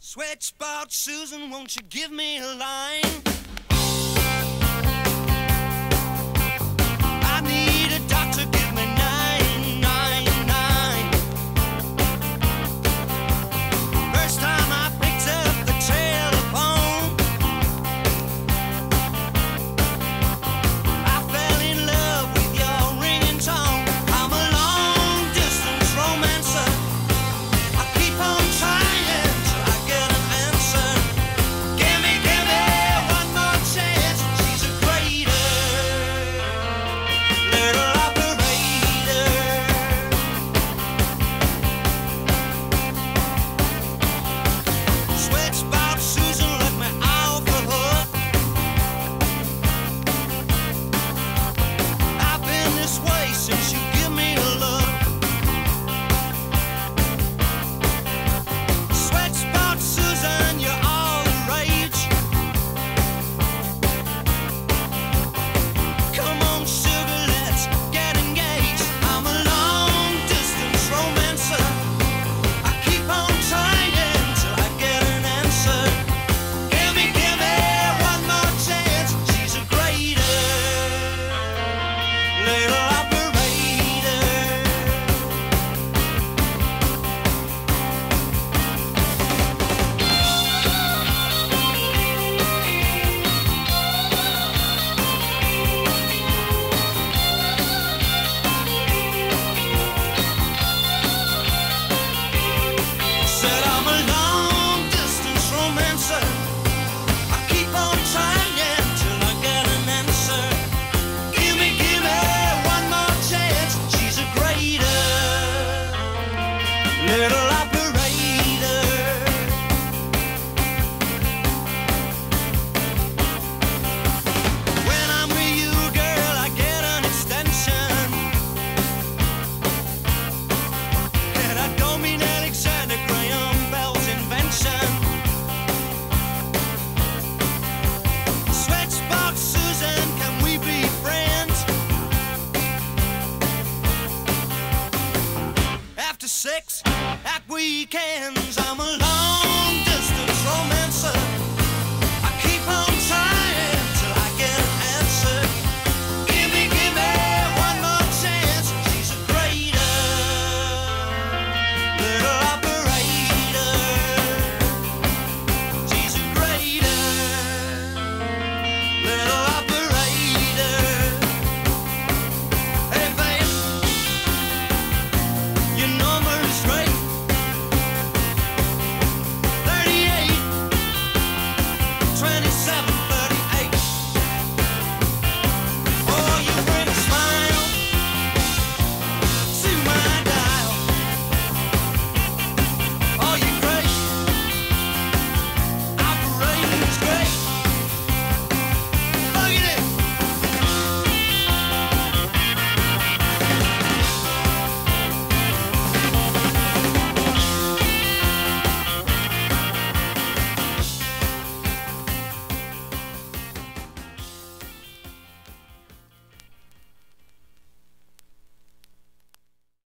Sweatspot Susan, won't you give me a line? I need a doctor, give me 999. First time I picked up the telephone, I fell in love with your ringing tone. I'm a long-distance romancer. I keep on trying till I get an answer. Give me one more chance. She's a greater little operator. Sweatspot Susan let me off the hook. I've been this way since you give me a look. Sweatspot Susan, you're all the rage. Come on, sugar, let's get engaged. I'm a long-distance romancer. I keep on trying till I get an answer. Give me one more chance. She's a greater little operator. Said I'm a long-distance romancer. I keep on trying till I get an answer. Give me one more chance. She's a greater little operator. When I'm with you, girl, I get an extension. And I don't mean Alexander Graham Bell's invention. Sweatspot Susan, can we be friends? After 6 at weekends.